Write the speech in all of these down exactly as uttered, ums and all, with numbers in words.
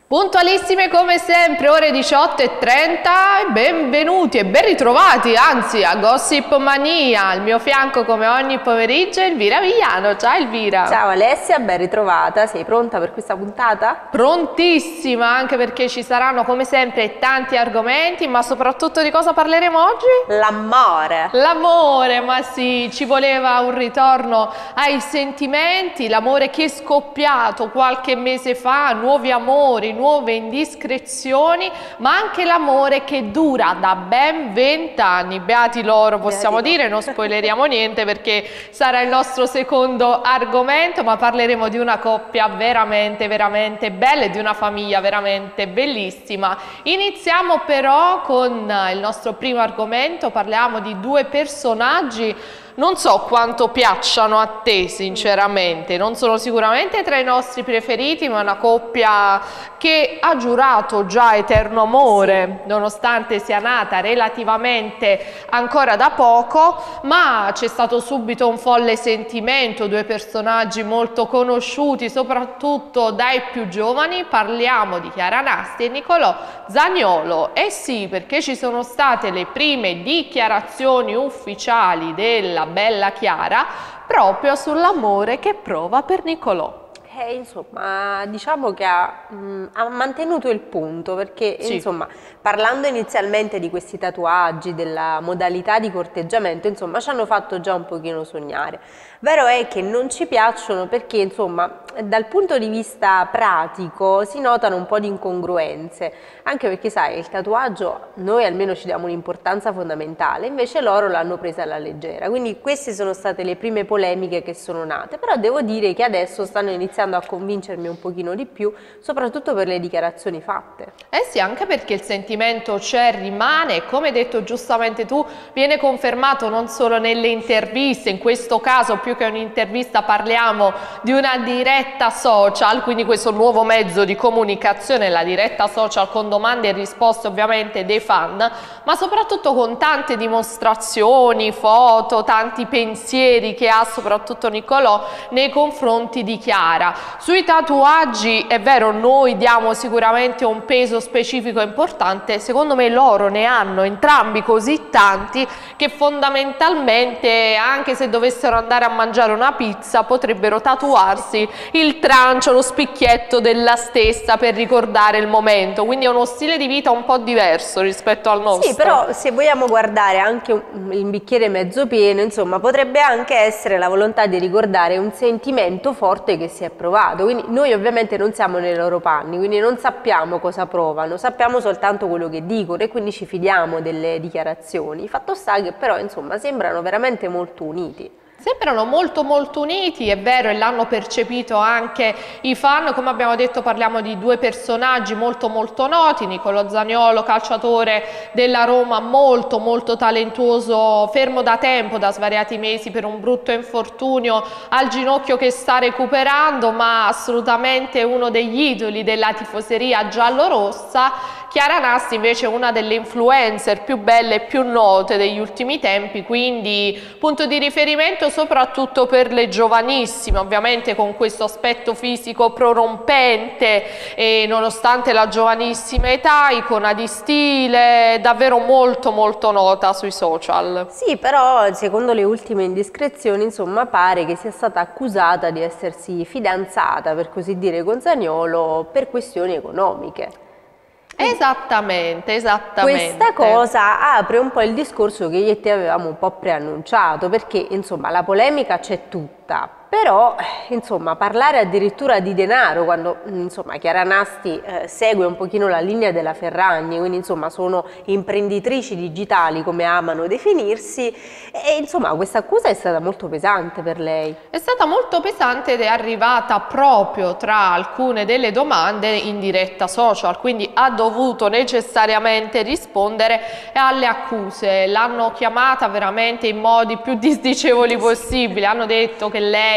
Puntualissime come sempre, ore diciotto e trenta, benvenuti e ben ritrovati, anzi, a Gossip Mania. Al mio fianco, come ogni pomeriggio, Elvira Vigliano. Ciao Elvira. Ciao Alessia, ben ritrovata. Sei pronta per questa puntata? Prontissima, anche perché ci saranno come sempre tanti argomenti, ma soprattutto di cosa parleremo oggi? L'amore. L'amore, ma sì, ci voleva un ritorno ai sentimenti, l'amore che è scoppiato qualche mese fa, nuovi amori, nuove indiscrezioni, ma anche l'amore che dura da ben vent'anni. Beati loro, possiamo Beati dire, non spoileriamo niente perché sarà il nostro secondo argomento, ma parleremo di una coppia veramente, veramente bella e di una famiglia veramente bellissima. Iniziamo però con il nostro primo argomento, parliamo di due personaggi. Non so quanto piacciono a te sinceramente, non sono sicuramente tra i nostri preferiti, ma una coppia che ha giurato già eterno amore, nonostante sia nata relativamente ancora da poco, ma c'è stato subito un folle sentimento, due personaggi molto conosciuti soprattutto dai più giovani. Parliamo di Chiara Nasti e Nicolò Zaniolo. Eh sì, perché ci sono state le prime dichiarazioni ufficiali della bella Chiara proprio sull'amore che prova per Nicolò. Eh, insomma, diciamo che ha, mh, ha mantenuto il punto, perché Sì. insomma, parlando inizialmente di questi tatuaggi, della modalità di corteggiamento, insomma, ci hanno fatto già un pochino sognare. Vero è che non ci piacciono perché, insomma, dal punto di vista pratico si notano un po' di incongruenze, anche perché, sai, il tatuaggio noi almeno ci diamo un'importanza fondamentale, invece loro l'hanno presa alla leggera, quindi queste sono state le prime polemiche che sono nate, però devo dire che adesso stanno iniziando a convincermi un pochino di più, soprattutto per le dichiarazioni fatte. Eh sì, anche perché il sentimento c'è, rimane, e come hai detto giustamente tu, viene confermato non solo nelle interviste, in questo caso più che un'intervista parliamo di una diretta social, quindi questo nuovo mezzo di comunicazione, la diretta social con domande e risposte ovviamente dei fan, ma soprattutto con tante dimostrazioni, foto, tanti pensieri che ha soprattutto Nicolò nei confronti di Chiara. Sui tatuaggi è vero, noi diamo sicuramente un peso specifico importante, secondo me loro ne hanno entrambi così tanti che fondamentalmente, anche se dovessero andare a mangiare una pizza, potrebbero tatuarsi il trancio, lo spicchietto della stessa per ricordare il momento, quindi è uno stile di vita un po' diverso rispetto al nostro. Sì, però se vogliamo guardare anche il bicchiere mezzo pieno, insomma, potrebbe anche essere la volontà di ricordare un sentimento forte che si è provato, quindi noi ovviamente non siamo nei loro panni, quindi non sappiamo cosa provano, sappiamo soltanto quello che dicono e quindi ci fidiamo delle dichiarazioni. Fatto sta che però, insomma, sembrano veramente molto uniti. Sembrano molto molto uniti, è vero, e l'hanno percepito anche i fan. Come abbiamo detto, parliamo di due personaggi molto molto noti. Nicolò Zaniolo, calciatore della Roma, molto molto talentuoso, fermo da tempo, da svariati mesi per un brutto infortunio al ginocchio che sta recuperando, ma assolutamente uno degli idoli della tifoseria giallorossa. Chiara Nasti invece è una delle influencer più belle e più note degli ultimi tempi, quindi punto di riferimento soprattutto per le giovanissime, ovviamente con questo aspetto fisico prorompente e nonostante la giovanissima età, icona di stile, davvero molto molto nota sui social. Sì, però secondo le ultime indiscrezioni, insomma, pare che sia stata accusata di essersi fidanzata, per così dire, con Zaniolo per questioni economiche. Esattamente, esattamente. Questa cosa apre un po' il discorso che io e te avevamo un po' preannunciato, perché insomma la polemica c'è tutta, però insomma parlare addirittura di denaro quando insomma Chiara Nasti eh, segue un pochino la linea della Ferragni, quindi insomma sono imprenditrici digitali come amano definirsi, e insomma questa accusa è stata molto pesante per lei. È stata molto pesante ed è arrivata proprio tra alcune delle domande in diretta social, quindi ha dovuto necessariamente rispondere alle accuse. L'hanno chiamata veramente in modi più disdicevoli possibili, hanno detto che lei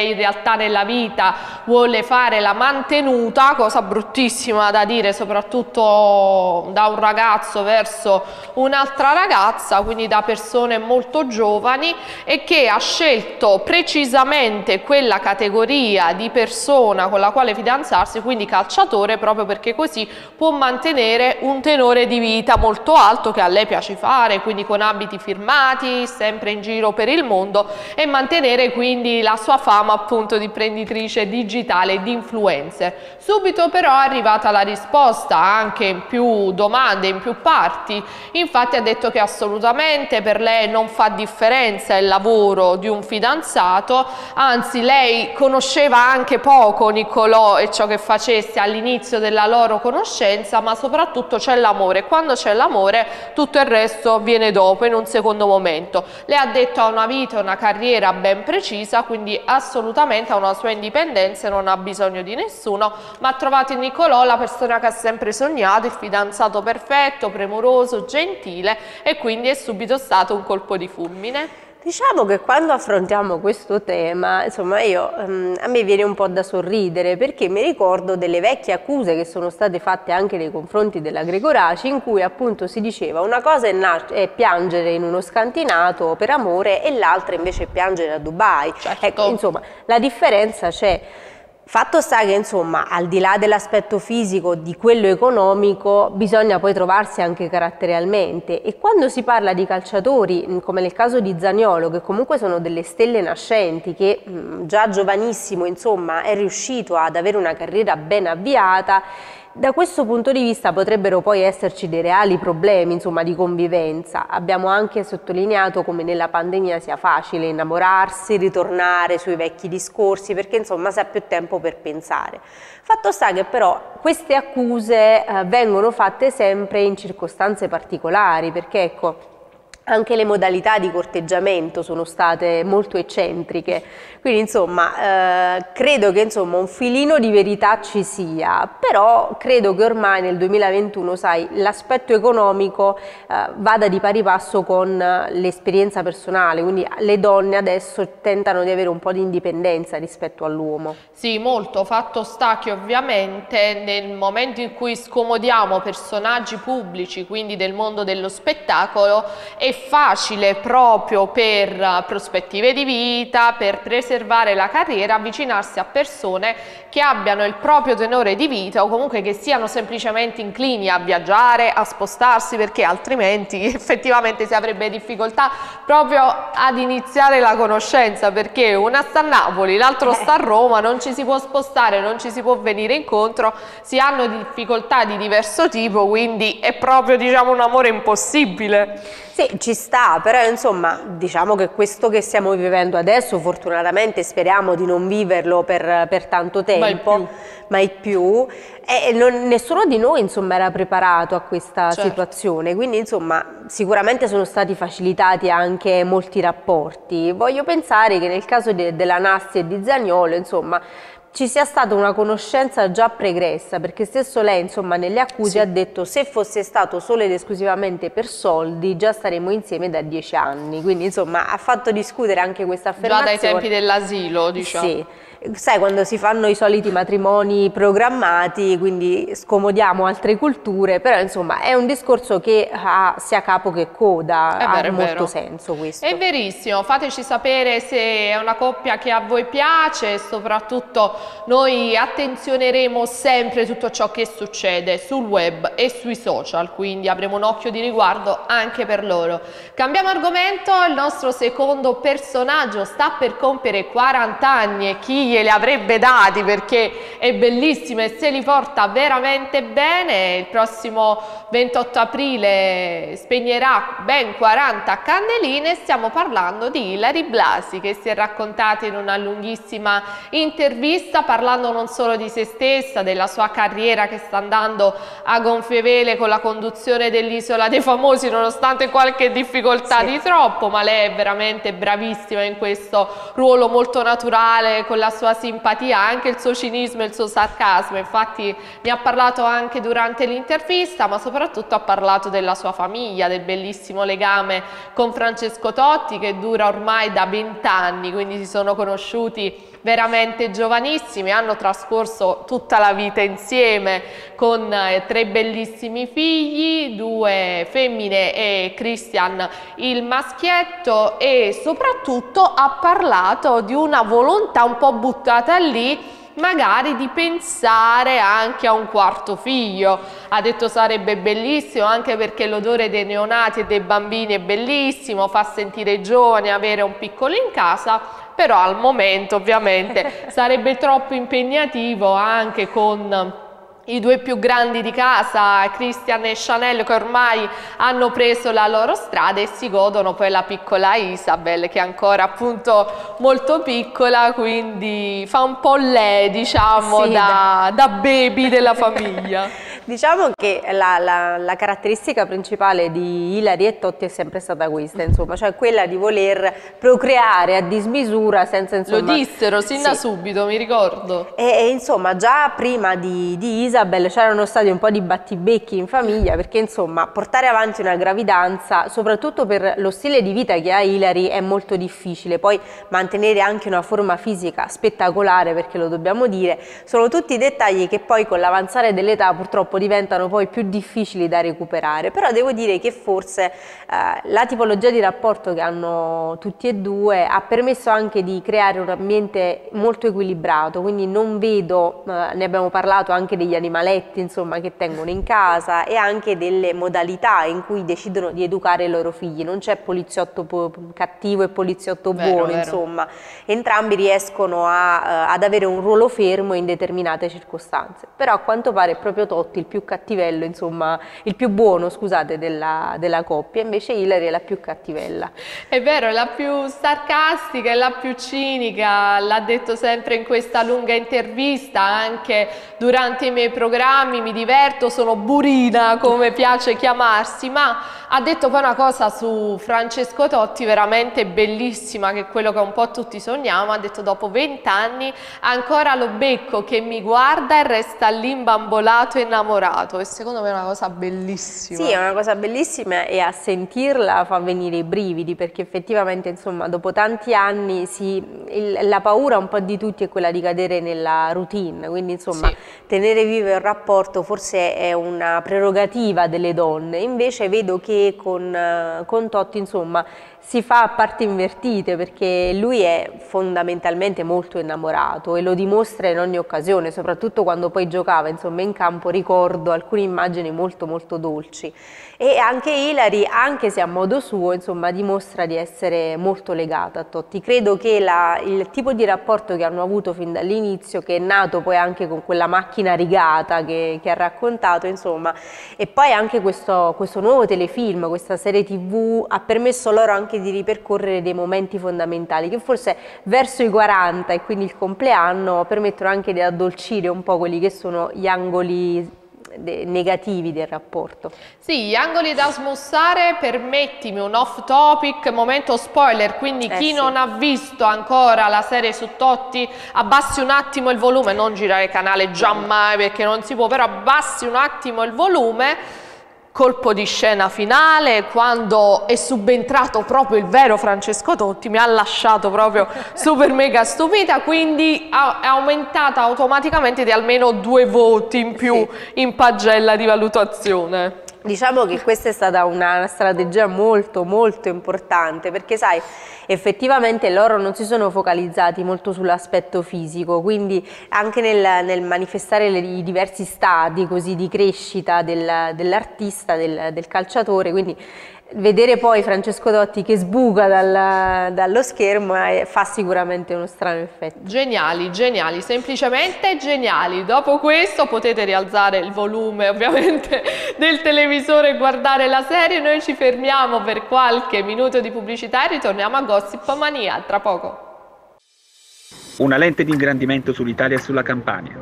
lei in realtà nella vita vuole fare la mantenuta, cosa bruttissima da dire soprattutto da un ragazzo verso un'altra ragazza, quindi da persone molto giovani, e che ha scelto precisamente quella categoria di persona con la quale fidanzarsi, quindi calciatore, proprio perché così può mantenere un tenore di vita molto alto che a lei piace fare, quindi con abiti firmati, sempre in giro per il mondo, e mantenere quindi la sua fama appunto di imprenditrice digitale e di influencer. Subito però è arrivata la risposta, anche in più domande, in più parti. Infatti ha detto che assolutamente per lei non fa differenza il lavoro di un fidanzato, anzi lei conosceva anche poco Niccolò e ciò che facesse all'inizio della loro conoscenza, ma soprattutto c'è l'amore. Quando c'è l'amore tutto il resto viene dopo, in un secondo momento. Lei ha detto ha una vita, una carriera ben precisa, quindi assolutamente ha una sua indipendenza e non ha bisogno di nessuno, ma ha trovato in Niccolò la persona che ha sempre sognato, il fidanzato perfetto, premuroso, gentile, e quindi è subito stato un colpo di fulmine. Diciamo che quando affrontiamo questo tema, insomma, io, um, a me viene un po' da sorridere, perché mi ricordo delle vecchie accuse che sono state fatte anche nei confronti della Gregoraci, in cui appunto si diceva una cosa è, è piangere in uno scantinato per amore e l'altra invece è piangere a Dubai. Certo. Ecco, insomma, la differenza c'è. Fatto sta che, insomma, al di là dell'aspetto fisico, di quello economico, bisogna poi trovarsi anche caratterialmente, e quando si parla di calciatori, come nel caso di Zaniolo, che comunque sono delle stelle nascenti, che mh, già giovanissimo, insomma, è riuscito ad avere una carriera ben avviata, da questo punto di vista potrebbero poi esserci dei reali problemi, insomma, di convivenza. Abbiamo anche sottolineato come nella pandemia sia facile innamorarsi, ritornare sui vecchi discorsi, perché insomma si ha più tempo per pensare. Fatto sta che però queste accuse eh, vengono fatte sempre in circostanze particolari, perché ecco, anche le modalità di corteggiamento sono state molto eccentriche, quindi insomma eh, credo che insomma un filino di verità ci sia, però credo che ormai nel duemilaventuno, sai, l'aspetto economico eh, vada di pari passo con l'esperienza personale, quindi le donne adesso tentano di avere un po' di indipendenza rispetto all'uomo. Sì, molto. Fatto sta che ovviamente nel momento in cui scomodiamo personaggi pubblici, quindi del mondo dello spettacolo, è facile proprio per prospettive di vita, per preservare la carriera, avvicinarsi a persone che abbiano il proprio tenore di vita o comunque che siano semplicemente inclini a viaggiare, a spostarsi, perché altrimenti effettivamente si avrebbe difficoltà proprio ad iniziare la conoscenza, perché una sta a Napoli, l'altro sta a Roma, non ci si può spostare, non ci si può venire incontro, si hanno difficoltà di diverso tipo, quindi è proprio, diciamo, un amore impossibile. Sì, ci sta, però insomma diciamo che questo che stiamo vivendo adesso, fortunatamente speriamo di non viverlo per, per tanto tempo, mai più, mai più e non, nessuno di noi insomma era preparato a questa certo. situazione, quindi insomma sicuramente sono stati facilitati anche molti rapporti. Voglio pensare che nel caso de, della Nasty e di Zaniolo, insomma, ci sia stata una conoscenza già pregressa, perché stesso lei insomma nelle accuse sì. ha detto se fosse stato solo ed esclusivamente per soldi già staremmo insieme da dieci anni, quindi insomma ha fatto discutere anche questa affermazione. Già dai tempi dell'asilo, diciamo. Sì. Sai, quando si fanno i soliti matrimoni programmati, quindi scomodiamo altre culture, però insomma è un discorso che ha sia capo che coda, è vero, ha molto vero. senso questo. È verissimo, fateci sapere se è una coppia che a voi piace, e soprattutto noi attenzioneremo sempre tutto ciò che succede sul web e sui social, quindi avremo un occhio di riguardo anche per loro. Cambiamo argomento, il nostro secondo personaggio sta per compiere quaranta anni e chi glieli avrebbe dati, perché è bellissima e se li porta veramente bene. Il prossimo ventotto aprile spegnerà ben quaranta candeline. Stiamo parlando di Ilary Blasi, che si è raccontata in una lunghissima intervista parlando non solo di se stessa, della sua carriera che sta andando a gonfie vele con la conduzione dell'Isola dei Famosi, nonostante qualche difficoltà sì. di troppo, ma lei è veramente bravissima in questo ruolo molto naturale, con la sua simpatia, anche il suo cinismo e il suo sarcasmo. Infatti ne ha parlato anche durante l'intervista, ma soprattutto ha parlato della sua famiglia, del bellissimo legame con Francesco Totti che dura ormai da vent'anni, quindi si sono conosciuti veramente giovanissimi, hanno trascorso tutta la vita insieme con eh, tre bellissimi figli, due femmine e Christian il maschietto, e soprattutto ha parlato di una volontà un po' buttata lì, magari di pensare anche a un quarto figlio. Ha detto sarebbe bellissimo, anche perché l'odore dei neonati e dei bambini è bellissimo, fa sentire giovani avere un piccolo in casa, però al momento ovviamente sarebbe troppo impegnativo anche con i due più grandi di casa, Christian e Chanel, che ormai hanno preso la loro strada e si godono poi la piccola Isabel, che è ancora appunto molto piccola, quindi fa un po' lei, diciamo, sì, da, da baby della famiglia. Diciamo che la, la, la caratteristica principale di Ilari e Totti è sempre stata questa, insomma, cioè quella di voler procreare a dismisura senza, insomma... Lo dissero sin da sì. subito, mi ricordo. E, e insomma già prima di, di Isabel c'erano stati un po' di battibecchi in famiglia, perché insomma portare avanti una gravidanza, soprattutto per lo stile di vita che ha Ilari, è molto difficile. Poi mantenere anche una forma fisica spettacolare, perché lo dobbiamo dire, sono tutti dettagli che poi con l'avanzare dell'età purtroppo diventano poi più difficili da recuperare. Però devo dire che forse eh, la tipologia di rapporto che hanno tutti e due ha permesso anche di creare un ambiente molto equilibrato, quindi non vedo, eh, ne abbiamo parlato anche degli animaletti, insomma, che tengono in casa, e anche delle modalità in cui decidono di educare i loro figli. Non c'è poliziotto cattivo e poliziotto vero, buono, vero. insomma, entrambi riescono a, ad avere un ruolo fermo in determinate circostanze. Però a quanto pare è proprio Totti il più cattivello, insomma, il più buono, scusate, della, della coppia, invece Ilari è la più cattivella. È vero, è la più sarcastica, è la più cinica, l'ha detto sempre in questa lunga intervista, anche durante i miei programmi mi diverto, sono burina, come piace chiamarsi, ma ha detto poi una cosa su Francesco Totti veramente bellissima, che è quello che un po' tutti sogniamo. Ha detto: dopo vent'anni ancora lo becco che mi guarda e resta lì imbambolato e innamorato, e secondo me è una cosa bellissima. Sì, è una cosa bellissima, e a sentirla fa venire i brividi, perché effettivamente, insomma, dopo tanti anni si, il, la paura un po' di tutti è quella di cadere nella routine, quindi insomma Sì. tenere vivo il rapporto forse è una prerogativa delle donne. Invece vedo che con, con Totti, insomma, si fa a parti invertite, perché lui è fondamentalmente molto innamorato e lo dimostra in ogni occasione, soprattutto quando poi giocava, insomma, in campo. Ricordo alcune immagini molto molto dolci. E anche Ilari, anche se a modo suo, insomma, dimostra di essere molto legata a Totti. Credo che la, il tipo di rapporto che hanno avuto fin dall'inizio, che è nato poi anche con quella macchina rigata che, che ha raccontato, insomma, e poi anche questo, questo nuovo telefilm, questa serie tv, ha permesso loro anche di ripercorrere dei momenti fondamentali che forse verso i quaranta, e quindi il compleanno, permettono anche di addolcire un po' quelli che sono gli angoli negativi del rapporto. Sì, gli angoli da smussare. Permettimi un off topic, momento spoiler, quindi eh chi sì. non ha visto ancora la serie su Totti, abbassi un attimo il volume, non girare canale giammai perché non si può, però abbassi un attimo il volume. Colpo di scena finale, quando è subentrato proprio il vero Francesco Totti, mi ha lasciato proprio super mega stupita, quindi è aumentata automaticamente di almeno due voti in più Sì. in pagella di valutazione. Diciamo che questa è stata una strategia molto molto importante, perché sai, effettivamente loro non si sono focalizzati molto sull'aspetto fisico, quindi anche nel, nel manifestare le, i diversi stadi così di crescita del, dell'artista, del, del calciatore, quindi vedere poi Francesco Totti che sbuca dal, dallo schermo eh, fa sicuramente uno strano effetto. Geniali, geniali, semplicemente geniali. Dopo questo potete rialzare il volume ovviamente del televisore e guardare la serie. Noi ci fermiamo per qualche minuto di pubblicità e ritorniamo a Gossip Mania tra poco. Una lente di ingrandimento sull'Italia e sulla Campania.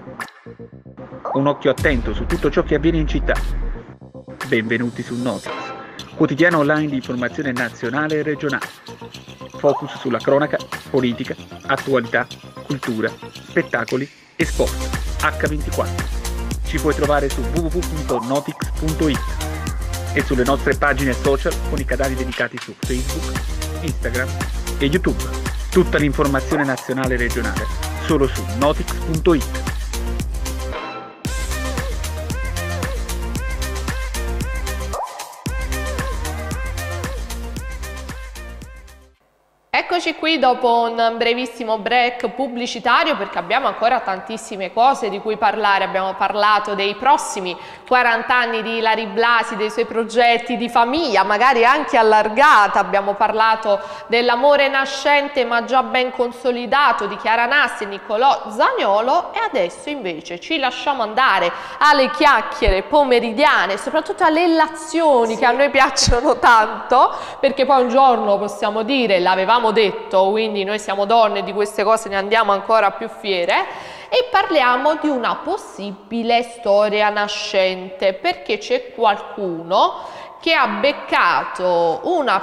Un occhio attento su tutto ciò che avviene in città. Benvenuti su Notix, quotidiano online di informazione nazionale e regionale. Focus sulla cronaca, politica, attualità, cultura, spettacoli e sport. acca ventiquattro. Ci puoi trovare su w w w punto notix punto it e sulle nostre pagine social con i canali dedicati su Facebook, Instagram e YouTube. Tutta l'informazione nazionale e regionale solo su Notix punto it. Eccoci qui dopo un brevissimo break pubblicitario perché abbiamo ancora tantissime cose di cui parlare. Abbiamo parlato dei prossimi quaranta anni di Ilary Blasi, dei suoi progetti di famiglia, magari anche allargata. Abbiamo parlato dell'amore nascente ma già ben consolidato di Chiara Nassi e Niccolò Zaniolo, e adesso invece ci lasciamo andare alle chiacchiere pomeridiane, soprattutto alle illazioni, sì, che a noi piacciono tanto, perché poi un giorno possiamo dire l'avevamo detto, quindi noi siamo donne, di queste cose ne andiamo ancora più fiere, e parliamo di una possibile storia nascente, perché c'è qualcuno che ha beccato una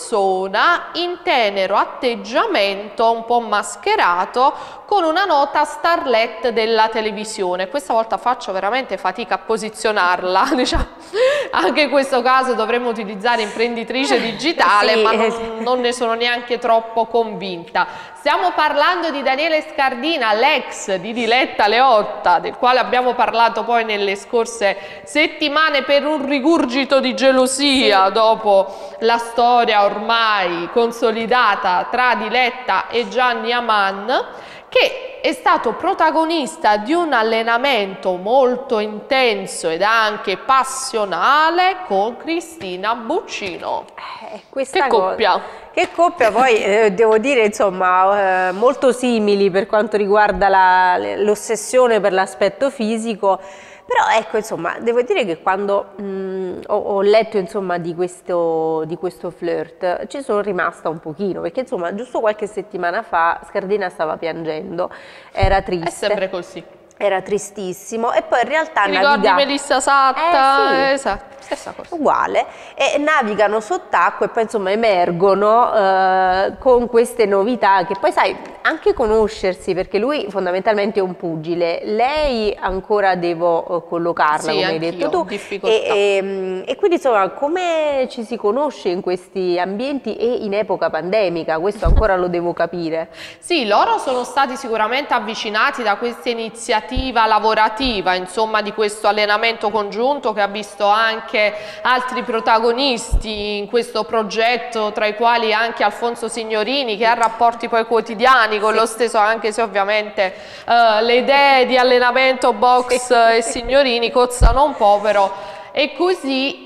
persona in tenero atteggiamento, un po' mascherato, con una nota starlet della televisione. Questa volta faccio veramente fatica a posizionarla, diciamo. Anche in questo caso dovremmo utilizzare imprenditrice digitale, sì, ma non, non ne sono neanche troppo convinta. Stiamo parlando di Daniele Scardina, l'ex di Diletta Leotta, del quale abbiamo parlato poi nelle scorse settimane per un rigurgito di gelosia, sì, dopo la storia ormai consolidata tra Diletta e Gianni Aman, che è stato protagonista di un allenamento molto intenso ed anche passionale con Cristina Buccino. Eh, questa che coppia! Cosa, che coppia, poi eh, devo dire, insomma, eh, molto simili per quanto riguarda l'ossessione per l'aspetto fisico. Però ecco, insomma, devo dire che quando mh, ho, ho letto, insomma, di questo, di questo flirt, ci sono rimasta un pochino, perché insomma giusto qualche settimana fa Scardina stava piangendo, era triste. È sempre così. Era tristissimo, e poi in realtà Ti ricordi naviga... Melissa Satta? Eh, sì. Esatto, stessa cosa. Uguale, e navigano sott'acqua e poi insomma emergono eh, con queste novità che poi sai anche conoscersi, perché lui fondamentalmente è un pugile, lei ancora devo eh, collocarla, sì, come hai detto tu, difficoltà. E, e, e quindi insomma come ci si conosce in questi ambienti e in epoca pandemica, questo ancora lo devo capire. Sì, loro sono stati sicuramente avvicinati da questa iniziativa lavorativa, insomma, di questo allenamento congiunto che ha visto anche altri protagonisti in questo progetto, tra i quali anche Alfonso Signorini, che ha rapporti poi quotidiani con sì. lo stesso, anche se ovviamente uh, le idee di allenamento box sì. e Signorini cozzano un po', però e così,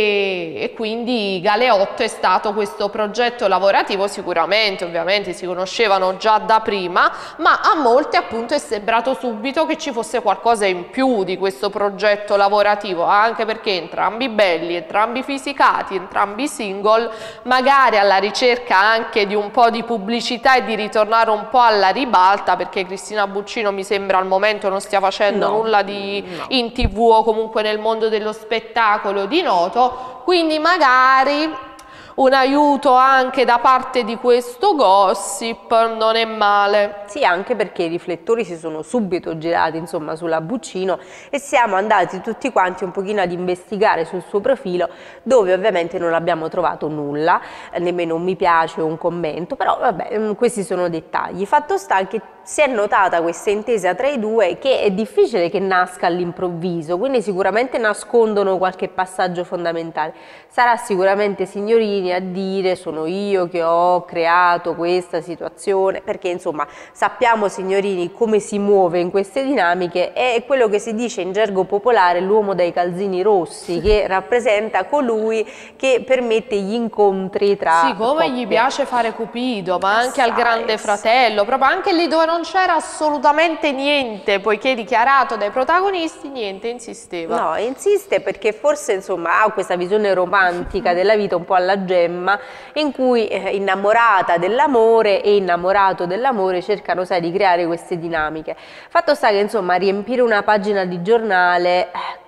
e, e quindi Galeotto è stato questo progetto lavorativo. Sicuramente ovviamente si conoscevano già da prima, ma a molti appunto è sembrato subito che ci fosse qualcosa in più di questo progetto lavorativo, anche perché entrambi belli, entrambi fisicati, entrambi single, magari alla ricerca anche di un po' di pubblicità e di ritornare un po' alla ribalta, perché Cristina Buccino mi sembra al momento non stia facendo no, nulla di no. in tv o comunque nel mondo dello spettacolo spettacolo di noto, quindi magari un aiuto anche da parte di questo gossip non è male. Sì, anche perché i riflettori si sono subito girati insomma sulla Buccino e siamo andati tutti quanti un pochino ad investigare sul suo profilo, dove ovviamente non abbiamo trovato nulla, nemmeno un mi piace o un commento, però vabbè, questi sono dettagli. Fatto sta che si è notata questa intesa tra i due, che è difficile che nasca all'improvviso, quindi sicuramente nascondono qualche passaggio fondamentale. Sarà sicuramente Signorini a dire sono io che ho creato questa situazione, perché insomma sappiamo Signorini come si muove in queste dinamiche, è quello che si dice in gergo popolare l'uomo dai calzini rossi, che rappresenta colui che permette gli incontri tra sì, come coppie. Gli piace fare Cupido, ma anche al Grande Fratello, proprio anche lì dove non non c'era assolutamente niente, poiché dichiarato dai protagonisti, niente, insisteva. No, insiste perché forse insomma ha questa visione romantica della vita un po' alla Gemma, in cui eh, innamorata dell'amore e innamorato dell'amore cercano, sai, di creare queste dinamiche. Fatto sta che insomma riempire una pagina di giornale eh,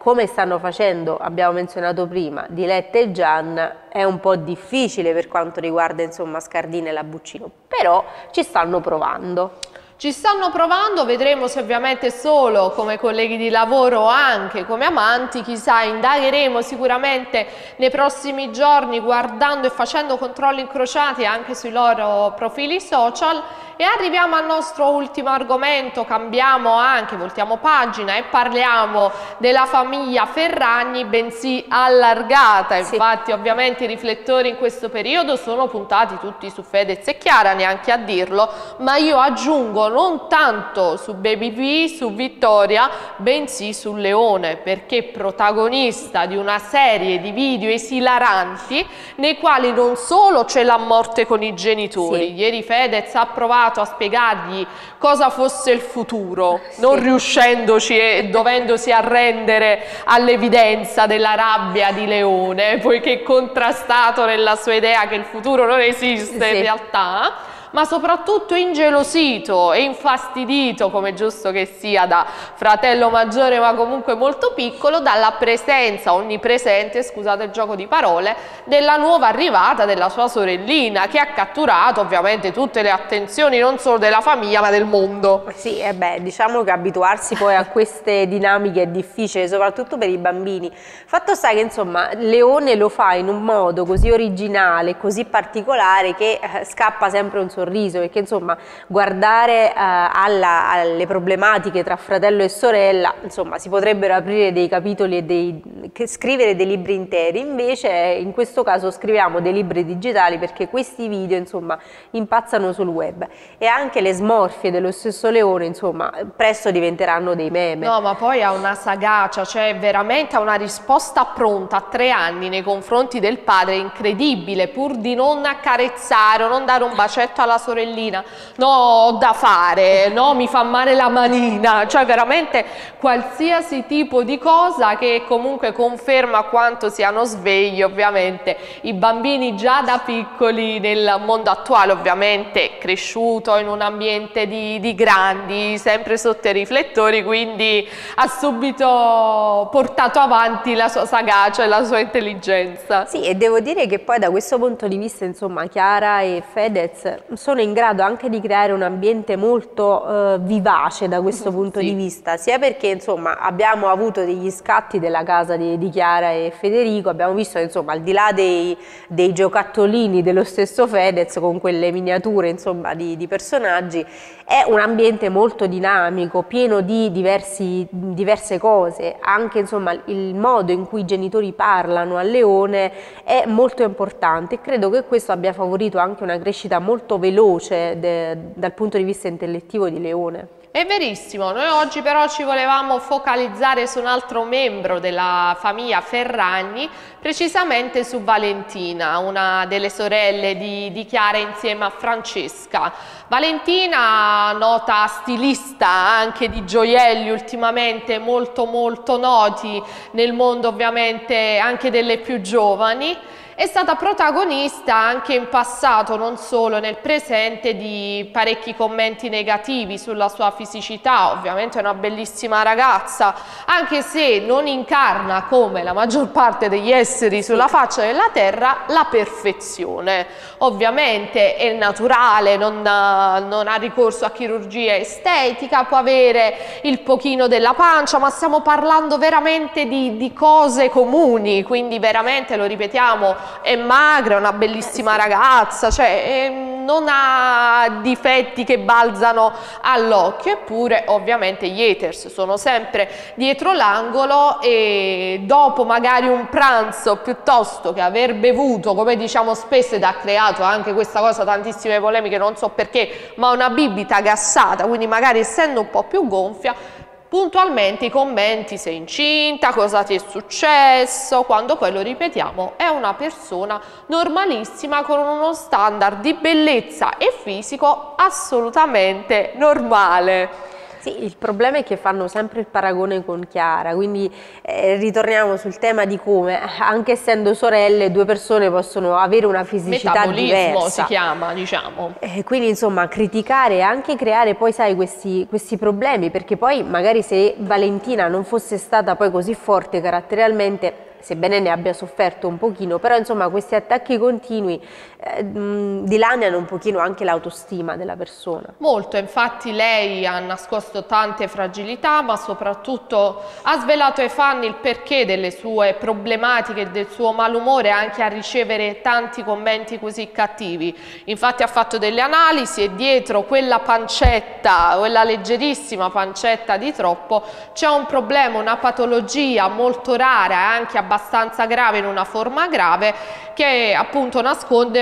come stanno facendo, abbiamo menzionato prima, Diletta e Gian, è un po' difficile per quanto riguarda insomma Scardina e Labuccino, però ci stanno provando. Ci stanno provando, vedremo se ovviamente solo come colleghi di lavoro o anche come amanti, chissà, indagheremo sicuramente nei prossimi giorni guardando e facendo controlli incrociati anche sui loro profili social. E arriviamo al nostro ultimo argomento, cambiamo anche, voltiamo pagina e parliamo della famiglia Ferragni, bensì allargata. Infatti sì, ovviamente i riflettori in questo periodo sono puntati tutti su Fedez e Chiara, neanche a dirlo, ma io aggiungo non tanto su Baby P, su Vittoria, bensì su Leone, perché protagonista di una serie di video esilaranti nei quali non solo c'è la morte con i genitori, sì, ieri Fedez ha provato a spiegargli cosa fosse il futuro, sì, non riuscendoci e dovendosi arrendere all'evidenza della rabbia di Leone, poiché contrastato nella sua idea che il futuro non esiste, sì, in realtà, ma soprattutto ingelosito e infastidito, come giusto che sia, da fratello maggiore ma comunque molto piccolo, dalla presenza onnipresente, scusate il gioco di parole, della nuova arrivata della sua sorellina, che ha catturato ovviamente tutte le attenzioni non solo della famiglia ma del mondo. Sì, e beh, diciamo che abituarsi poi a queste dinamiche è difficile, soprattutto per i bambini. Fatto sta che insomma Leone lo fa in un modo così originale, così particolare, che eh, scappa sempre un sorriso, perché insomma guardare eh, alla, alle problematiche tra fratello e sorella, insomma si potrebbero aprire dei capitoli e dei, che, scrivere dei libri interi, invece in questo caso scriviamo dei libri digitali, perché questi video insomma impazzano sul web, e anche le smorfie dello stesso Leone insomma presto diventeranno dei meme. No, ma poi ha una sagacia, cioè veramente ha una risposta pronta a tre anni nei confronti del padre incredibile, pur di non accarezzare o non dare un bacetto alla sorellina, no, ho da fare, no, mi fa male la manina, cioè veramente qualsiasi tipo di cosa che comunque conferma quanto siano svegli ovviamente i bambini già da piccoli nel mondo attuale, ovviamente cresciuto in un ambiente di, di grandi, sempre sotto i riflettori, quindi ha subito portato avanti la sua sagacia e la sua intelligenza. Sì, e devo dire che poi da questo punto di vista insomma Chiara e Fedez sono in grado anche di creare un ambiente molto eh, vivace da questo punto, sì, di vista, sia perché insomma abbiamo avuto degli scatti della casa di, di Chiara e Federico, abbiamo visto insomma al di là dei, dei giocattolini dello stesso Fedez con quelle miniature insomma di, di personaggi, è un ambiente molto dinamico, pieno di diversi, diverse cose, anche insomma il modo in cui i genitori parlano a Leone è molto importante, e credo che questo abbia favorito anche una crescita molto veloce de, dal punto di vista intellettivo di Leone. È verissimo, noi oggi però ci volevamo focalizzare su un altro membro della famiglia Ferragni, precisamente su Valentina, una delle sorelle di, di Chiara insieme a Francesca. Valentina, nota stilista anche di gioielli, ultimamente molto molto noti nel mondo ovviamente anche delle più giovani, è stata protagonista anche in passato, non solo nel presente, di parecchi commenti negativi sulla sua fisicità. Ovviamente è una bellissima ragazza, anche se non incarna, come la maggior parte degli esseri sulla faccia della terra, la perfezione. Ovviamente è naturale, non, non ha ricorso a chirurgia estetica, può avere il pochino della pancia, ma stiamo parlando veramente di, di cose comuni, quindi veramente, lo ripetiamo, è magra, è una bellissima ragazza, cioè eh, non ha difetti che balzano all'occhio, eppure ovviamente gli haters sono sempre dietro l'angolo, e dopo magari un pranzo, piuttosto che aver bevuto, come diciamo spesso, ed ha creato anche questa cosa tantissime polemiche, non so perché, ma una bibita gassata, quindi magari essendo un po' più gonfia, puntualmente i commenti: sei incinta, cosa ti è successo, quando poi, lo ripetiamo, è una persona normalissima con uno standard di bellezza e fisico assolutamente normale. Sì, il problema è che fanno sempre il paragone con Chiara, quindi eh, ritorniamo sul tema di come, anche essendo sorelle, due persone possono avere una fisicità diversa. Metabolismo si chiama, diciamo. Eh, quindi insomma criticare e anche creare poi sai questi, questi problemi, perché poi magari se Valentina non fosse stata poi così forte caratterialmente, sebbene ne abbia sofferto un pochino, però insomma questi attacchi continui eh, dilaniano un pochino anche l'autostima della persona. Molto, infatti lei ha nascosto tante fragilità, ma soprattutto ha svelato ai fan il perché delle sue problematiche, del suo malumore, anche a ricevere tanti commenti così cattivi. Infatti ha fatto delle analisi e dietro quella pancetta, quella leggerissima pancetta di troppo, c'è un problema, una patologia molto rara e anche abbastanza grave, in una forma grave, che appunto nasconde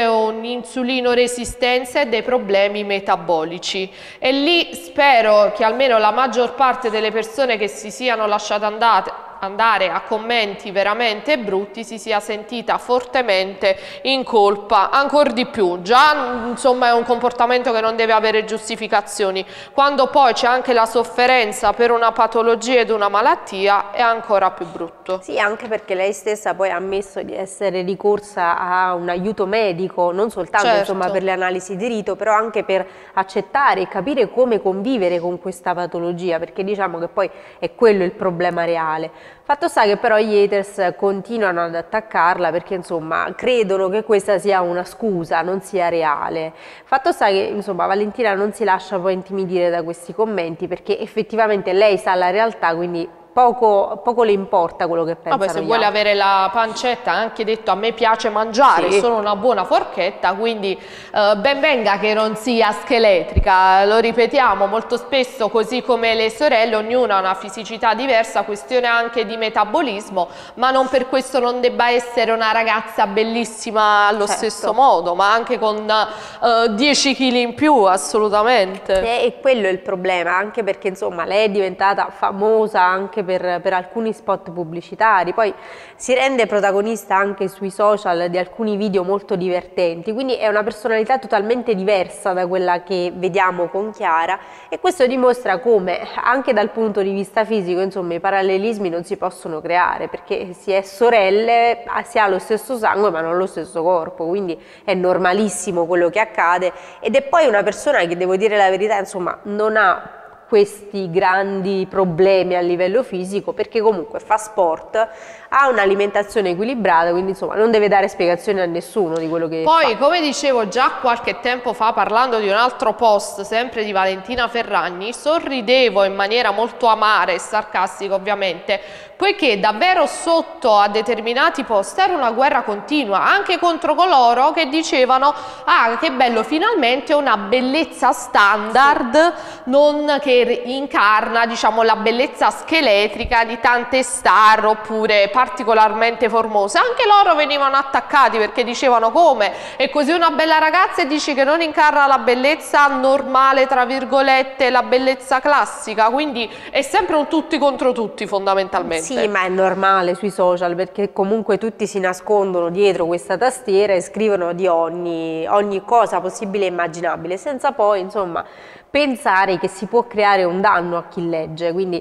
un'insulinoresistenza e dei problemi metabolici. E lì spero che almeno la maggior parte delle persone che si siano lasciate andate andare a commenti veramente brutti si sia sentita fortemente in colpa, ancora di più. Già insomma è un comportamento che non deve avere giustificazioni, quando poi c'è anche la sofferenza per una patologia ed una malattia è ancora più brutto. Sì, anche perché lei stessa poi ha ammesso di essere ricorsa a un aiuto medico, non soltanto certo. insomma per le analisi di rito, però anche per accettare e capire come convivere con questa patologia, perché diciamo che poi è quello il problema reale. Fatto sta che però gli haters continuano ad attaccarla perché insomma credono che questa sia una scusa, non sia reale. Fatto sta che insomma Valentina non si lascia poi intimidire da questi commenti, perché effettivamente lei sa la realtà, quindi Poco, poco le importa quello che pensano. Vabbè, se vuole altri. avere la pancetta, ha anche detto a me piace mangiare, sì. sono una buona forchetta, quindi eh, ben venga che non sia scheletrica, lo ripetiamo molto spesso, così come le sorelle, ognuna ha una fisicità diversa, questione anche di metabolismo, ma non per questo non debba essere una ragazza bellissima allo certo. stesso modo, ma anche con eh, dieci chili in più, assolutamente. E, e quello è il problema, anche perché insomma lei è diventata famosa anche Per, per alcuni spot pubblicitari, poi si rende protagonista anche sui social di alcuni video molto divertenti, quindi è una personalità totalmente diversa da quella che vediamo con Chiara, e questo dimostra come anche dal punto di vista fisico insomma i parallelismi non si possono creare, perché si è sorelle, si ha lo stesso sangue ma non lo stesso corpo, quindi è normalissimo quello che accade, ed è poi una persona che, devo dire la verità, insomma non ha questi grandi problemi a livello fisico, perché comunque fa sport, ha un'alimentazione equilibrata, quindi insomma non deve dare spiegazioni a nessuno di quello che poi fa. Come dicevo già qualche tempo fa, parlando di un altro post sempre di Valentina Ferragni, sorridevo in maniera molto amara e sarcastica ovviamente, poiché davvero sotto a determinati post era una guerra continua anche contro coloro che dicevano ah che bello, finalmente una bellezza standard, sì. non che incarna diciamo la bellezza scheletrica di tante star oppure particolarmente formose. Anche loro venivano attaccati perché dicevano come è così una bella ragazza e dici che non incarna la bellezza normale tra virgolette, la bellezza classica, quindi è sempre un tutti contro tutti fondamentalmente. Sì, ma è normale sui social, perché comunque tutti si nascondono dietro questa tastiera e scrivono di ogni, ogni cosa possibile e immaginabile, senza poi insomma pensare che si può creare un danno a chi legge, quindi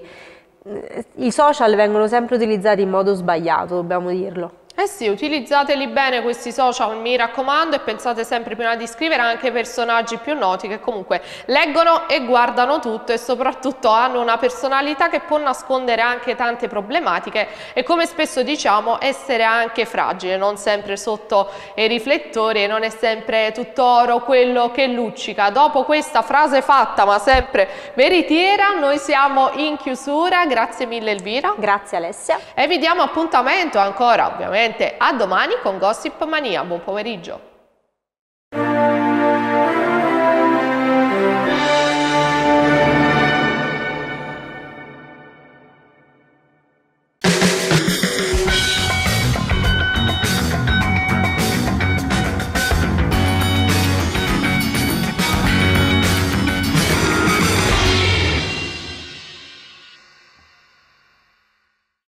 eh, i social vengono sempre utilizzati in modo sbagliato, dobbiamo dirlo. Eh sì, utilizzateli bene questi social, mi raccomando, e pensate sempre prima di scrivere anche ai personaggi più noti che comunque leggono e guardano tutto e soprattutto hanno una personalità che può nascondere anche tante problematiche e, come spesso diciamo, essere anche fragile, non sempre sotto i riflettori e non è sempre tutto oro quello che luccica. Dopo questa frase fatta ma sempre veritiera, noi siamo in chiusura. Grazie mille Elvira. Grazie Alessia. E vi diamo appuntamento ancora ovviamente a domani con Gossip Mania. Buon pomeriggio.